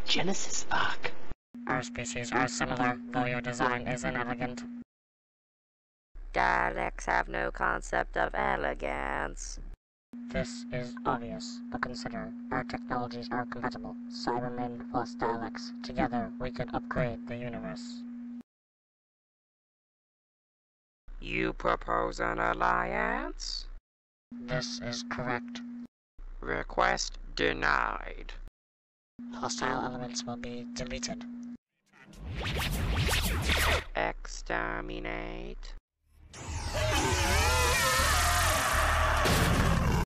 Genesis Arc. Our species are similar, though your design is inelegant. Dialects have no concept of elegance. This is obvious, but consider, our technologies are compatible. Cybermen plus dialects. Together, we could upgrade the universe. You propose an alliance? This is correct. Request denied. Hostile elements will be deleted. Exterminate.